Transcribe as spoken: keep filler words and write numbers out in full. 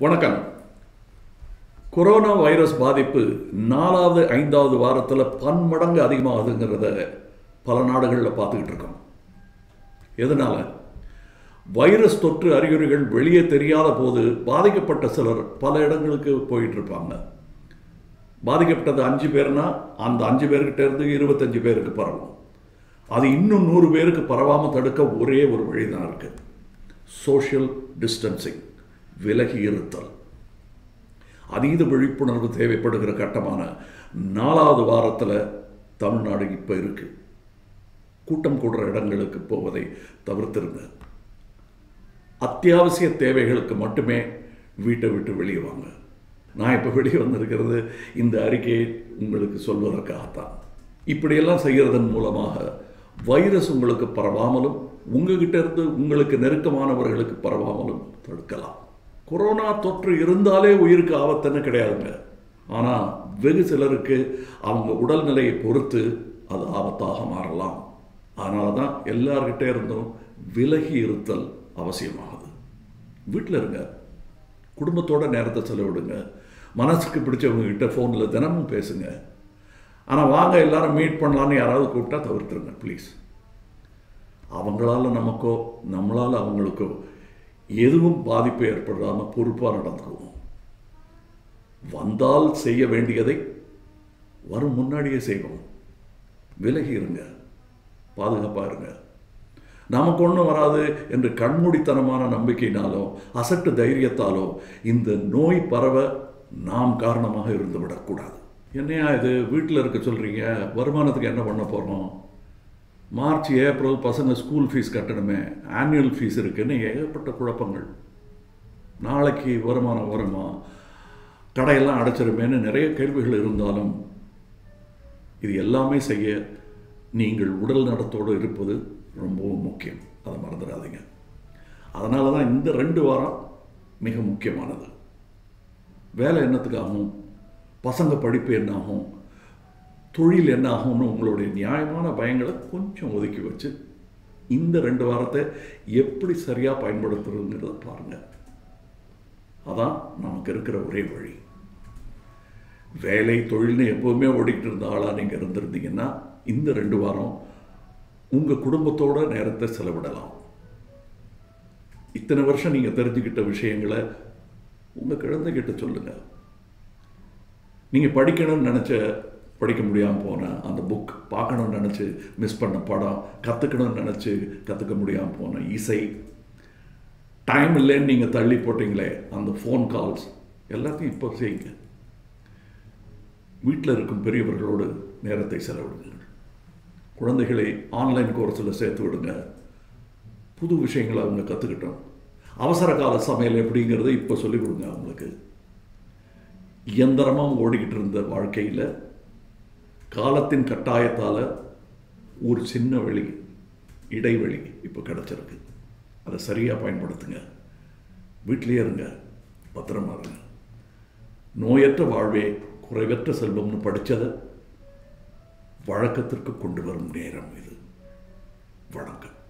வணக்கம். Corona virus பாதிப்பு நாலாவது ஐந்தாவது வாரத்தில் பன்மடங்கு அதிகமாகுதுங்கிறத பல நாடுகளில் பார்த்துக்கிட்டு இருக்கோம். எதனால? வைரஸ் தொற்று அறிகுறிகள் வெளியே தெரியாத போது பாதிக்கப்பட்ட சிலர் பல இடங்களுக்கு போயிட்டு இருப்பாங்க. பாதிக்கப்பட்டது அஞ்சு பேர்னா அந்த அஞ்சு பேர்கிட்ட இருந்து இருபத்தஞ்சு பேருக்கு பரவும். அது இன்னும் நூறு பேருக்கு பரவாமல் தடுக்க ஒரே ஒரு வழி தான் இருக்குது. சோஷியல் டிஸ்டன்சிங், விலகி இருத்தல். அதீத விழிப்புணர்வு தேவைப்படுகிற கட்டமான நாலாவது வாரத்தில் தமிழ்நாடு இப்போ இருக்கு. கூட்டம் கூடுற இடங்களுக்கு போவதை தவிர்த்திருங்க. அத்தியாவசிய தேவைகளுக்கு மட்டுமே வீட்டை விட்டு வெளியே வாங்க. நான் இப்போ வெளியே வந்திருக்கிறது இந்த அறிக்கையை உங்களுக்கு சொல்வதற்காகத்தான். இப்படியெல்லாம் செய்கிறதன் மூலமாக வைரஸ் உங்களுக்கு பரவாமலும் உங்ககிட்ட இருந்து உங்களுக்கு நெருக்கமானவர்களுக்கு பரவாமலும் தடுக்கலாம். கொரோனா தொற்று இருந்தாலே உயிருக்கு ஆபத்துன்னு கிடையாதுங்க. ஆனால் வெகு சிலருக்கு அவங்க உடல்நிலையை பொறுத்து அது ஆபத்தாக மாறலாம். அதனால தான் எல்லார்கிட்ட இருந்தும் விலகி இருத்தல் அவசியமாகுது. வீட்டில் இருங்க, குடும்பத்தோட நேரத்தை செலவிடுங்க, மனசுக்கு பிடிச்சவங்க கிட்ட ஃபோனில் தினமும் பேசுங்க. ஆனால் வாங்க எல்லாரும் மீட் பண்ணலான்னு யாராவது கூப்பிட்டா தவிர்த்துருங்க ப்ளீஸ். அவங்களால நமக்கோ நம்மளால் அவங்களுக்கோ எதுவும் பாதிப்பு ஏற்படாமல் பொறுப்பாக நடந்துக்குவோம். வந்தால் செய்ய வேண்டியதை வரும் முன்னாடியே செய்வோம். விலகி இருங்க, பாதுகாப்பாக இருங்க. நமக்கு ஒன்றும் வராது என்று கண்மூடித்தனமான நம்பிக்கையினாலோ அசட்டு தைரியத்தாலோ இந்த நோய் பரவ நாம் காரணமாக இருந்து விடக்கூடாது. என்னையா இது வீட்டில் இருக்க சொல்கிறீங்க, வருமானத்துக்கு என்ன பண்ண போகிறோம்? மார்ச் ஏப்ரல் பசங்க ஸ்கூல் ஃபீஸ் கட்டணுமே, ஆனுவல் ஃபீஸ் இருக்குன்னு ஏகப்பட்ட குழப்பங்கள். நாளைக்கு வருமானம் வருமா, கடையெல்லாம் அடைச்சிருமேன்னு நிறைய கேள்விகள் இருந்தாலும் இது எல்லாமே செய்ய நீங்கள் உடல் நலத்தோடு இருப்பது ரொம்பவும் முக்கியம். அதை மறந்துடாதீங்க. அதனால தான் இந்த ரெண்டு வாரம் மிக முக்கியமானது. வேலை என்னத்துக்காகும், பசங்க படிப்பு என்னாகும், தொழில் என்ன ஆகும்னு உங்களுடைய நியாயமான பயங்களை கொஞ்சம் ஒதுக்கி வச்சு இந்த ரெண்டு வாரத்தை எப்படி சரியாக பயன்படுத்துறதுங்கிறத பாருங்கள். அதான் நமக்கு இருக்கிற ஒரே வழி. வேலை தொழில்னு எப்போவுமே ஓடிக்கிட்டு இருந்த ஆளாக நீங்கள் இருந்திருந்தீங்கன்னா இந்த ரெண்டு வாரம் உங்கள் குடும்பத்தோட நேரத்தை செலவிடலாம். இத்தனை வருஷம் நீங்கள் தெரிஞ்சுக்கிட்ட விஷயங்களை உங்கள் குழந்தைகிட்ட சொல்லுங்கள். நீங்கள் படிக்கணும்னு நினச்ச படிக்க முடியாமல் போன அந்த புக், பார்க்கணும்னு நினச்சி மிஸ் பண்ண படம், கற்றுக்கணும்னு நினச்சி கற்றுக்க முடியாமல் போன இசை, டைம் இல்லைன்னு நீங்கள் தள்ளி போட்டிங்களே அந்த ஃபோன் கால்ஸ் எல்லாத்தையும் இப்போ செய்யுங்க. வீட்டில் இருக்கும் பெரியவர்களோடு நேரத்தை செலவிடுங்க. குழந்தைகளை ஆன்லைன் கோர்ஸில் சேர்த்து விடுங்க. புது விஷயங்களை அவங்க கற்றுக்கிட்டோம். அவசர கால சமையல் எப்படிங்கிறத இப்போ சொல்லிக் கொடுங்க அவங்களுக்கு. இயந்திரமாக ஓடிக்கிட்டு இருந்த வாழ்க்கையில் காலத்தின் கட்டாயத்தால் ஒரு சின்ன வழி, இடைவெளி இப்போ கிடச்சிருக்கு. அதை சரியாக பயன்படுத்துங்க. வீட்டிலேயே இருங்க, பத்திரமா இருங்க. நோயற்ற வாழ்வே குறைவற்ற செல்வம்னு படித்ததை வழக்கத்திற்கு கொண்டு வரும் நேரம் இது. வணக்கம்.